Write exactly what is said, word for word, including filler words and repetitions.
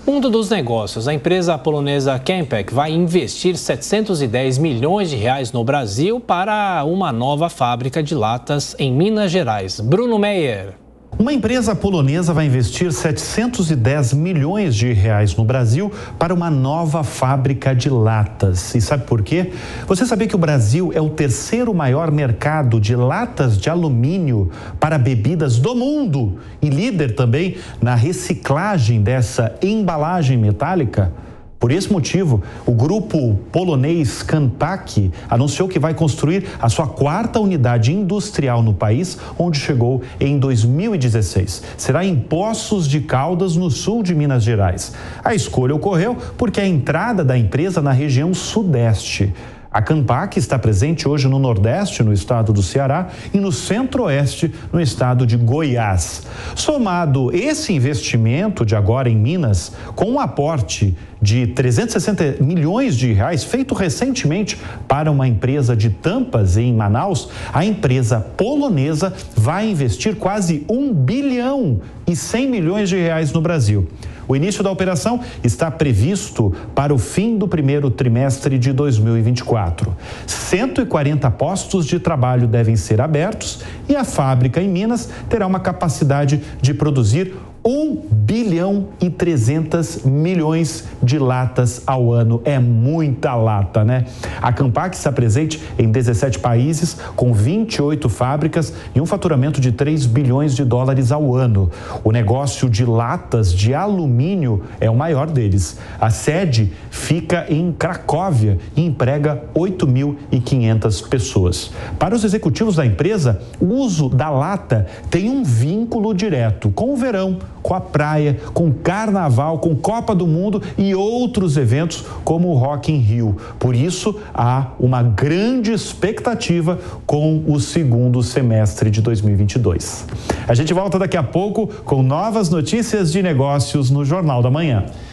Mundo dos negócios. A empresa polonesa Kempek vai investir setecentos e dez milhões de reais no Brasil para uma nova fábrica de latas em Minas Gerais. Bruno Meyer. Uma empresa polonesa vai investir setecentos e dez milhões de reais no Brasil para uma nova fábrica de latas. E sabe por quê? Você sabia que o Brasil é o terceiro maior mercado de latas de alumínio para bebidas do mundo e líder também na reciclagem dessa embalagem metálica? Por esse motivo, o grupo polonês Kempek anunciou que vai construir a sua quarta unidade industrial no país, onde chegou em dois mil e dezesseis. Será em Poços de Caldas, no sul de Minas Gerais. A escolha ocorreu porque a entrada da empresa na região sudeste. A Kempek está presente hoje no Nordeste, no estado do Ceará, e no Centro-Oeste, no estado de Goiás. Somado esse investimento de agora em Minas, com um aporte de trezentos e sessenta milhões de reais, feito recentemente para uma empresa de tampas em Manaus, a empresa polonesa vai investir quase um bilhão e cem milhões de reais no Brasil. O início da operação está previsto para o fim do primeiro trimestre de dois mil e vinte e quatro. cento e quarenta postos de trabalho devem ser abertos e a fábrica em Minas terá uma capacidade de produzir um bilhão e trezentos milhões de latas ao ano. É muita lata, né? A Kempek está presente em dezessete países, com vinte e oito fábricas e um faturamento de três bilhões de dólares ao ano. O negócio de latas de alumínio é o maior deles. A sede fica em Cracóvia e emprega oito mil e quinhentas pessoas. Para os executivos da empresa, o uso da lata tem um vínculo direto com o verão, com a praia, com carnaval, com Copa do Mundo e outros eventos como o Rock in Rio. Por isso, há uma grande expectativa com o segundo semestre de dois mil e vinte e dois. A gente volta daqui a pouco com novas notícias de negócios no Jornal da Manhã.